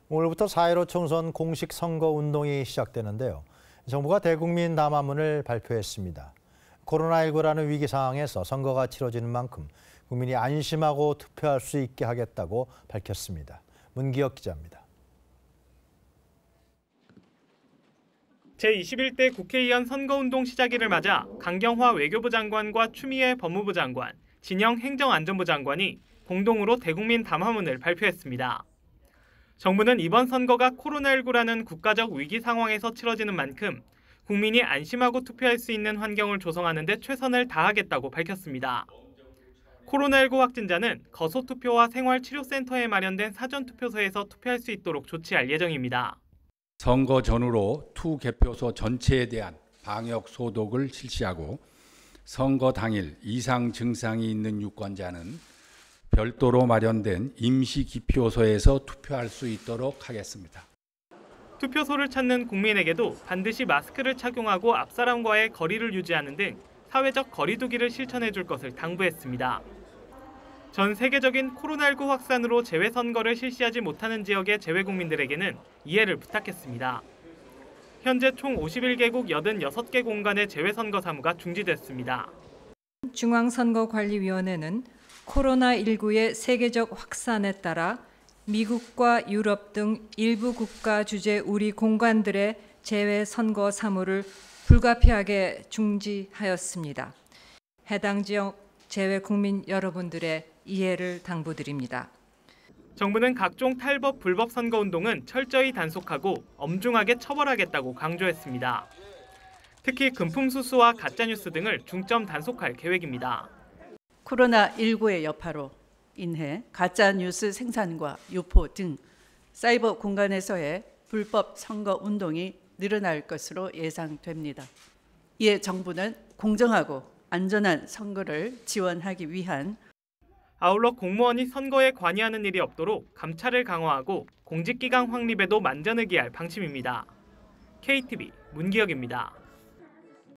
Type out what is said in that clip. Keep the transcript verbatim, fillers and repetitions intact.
오늘부터 사 일오 총선 공식 선거운동이 시작되는데요. 정부가 대국민 담화문을 발표했습니다. 코로나십구라는 위기 상황에서 선거가 치러지는 만큼 국민이 안심하고 투표할 수 있게 하겠다고 밝혔습니다. 문기혁 기자입니다. 제이십일 대 국회의원 선거운동 시작일을 맞아 강경화 외교부 장관과 추미애 법무부 장관, 진영 행정안전부 장관이 공동으로 대국민 담화문을 발표했습니다. 정부는 이번 선거가 코로나십구라는 국가적 위기 상황에서 치러지는 만큼 국민이 안심하고 투표할 수 있는 환경을 조성하는 데 최선을 다하겠다고 밝혔습니다. 코로나십구 확진자는 거소투표와 생활치료센터에 마련된 사전투표소에서 투표할 수 있도록 조치할 예정입니다. 선거 전후로 투 개표소 전체에 대한 방역 소독을 실시하고 선거 당일 이상 증상이 있는 유권자는 별도로 마련된 임시 기표소에서 투표할 수 있도록 하겠습니다. 투표소를 찾는 국민에게도 반드시 마스크를 착용하고 앞사람과의 거리를 유지하는 등 사회적 거리 두기를 실천해 줄 것을 당부했습니다. 전 세계적인 코로나십구 확산으로 재외선거를 실시하지 못하는 지역의 재외국민들에게는 이해를 부탁했습니다. 현재 총 오십일 개국 여든여섯 개 공간의 재외선거 사무가 중지됐습니다. 중앙선거관리위원회는 코로나십구의 세계적 확산에 따라 미국과 유럽 등 일부 국가 주재 우리 공간들의 재외선거 사무를 불가피하게 중지하였습니다. 해당 지역 재외국민 여러분들의 이해를 당부드립니다. 정부는 각종 탈법, 불법 선거운동은 철저히 단속하고 엄중하게 처벌하겠다고 강조했습니다. 특히 금품수수와 가짜뉴스 등을 중점 단속할 계획입니다. 코로나십구의 여파로 인해 가짜뉴스 생산과 유포 등 사이버 공간에서의 불법 선거운동이 늘어날 것으로 예상됩니다. 이에 정부는 공정하고 안전한 선거를 지원하기 위한 아울러 공무원이 선거에 관여하는 일이 없도록 감찰을 강화하고 공직기강 확립에도 만전을 기할 방침입니다. 케이티비 문기혁입니다.